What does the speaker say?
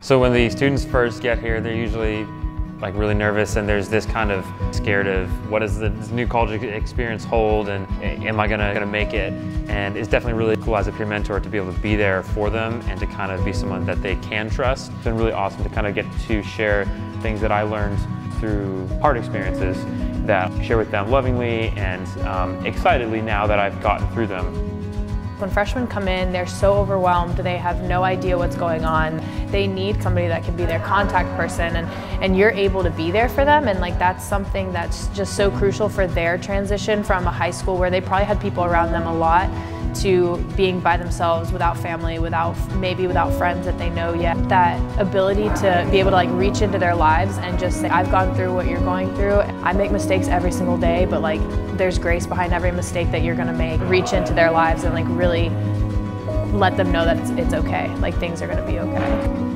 So when the students first get here, they're usually like really nervous, and there's this kind of scared of what does this new college experience hold, and am I gonna make it? And it's definitely really cool as a peer mentor to be able to be there for them and to kind of be someone that they can trust. It's been really awesome to kind of get to share things that I learned through hard experiences that I share with them lovingly and excitedly now that I've gotten through them. When freshmen come in, they're so overwhelmed, they have no idea what's going on. They need somebody that can be their contact person, and you're able to be there for them, and like that's something that's just so crucial for their transition from a high school where they probably had people around them a lot to being by themselves, without family, maybe without friends that they know yet. That ability to be able to like reach into their lives and just say, I've gone through what you're going through. I make mistakes every single day, but like there's grace behind every mistake that you're gonna make. Reach into their lives and like really let them know that it's okay, like things are gonna be okay.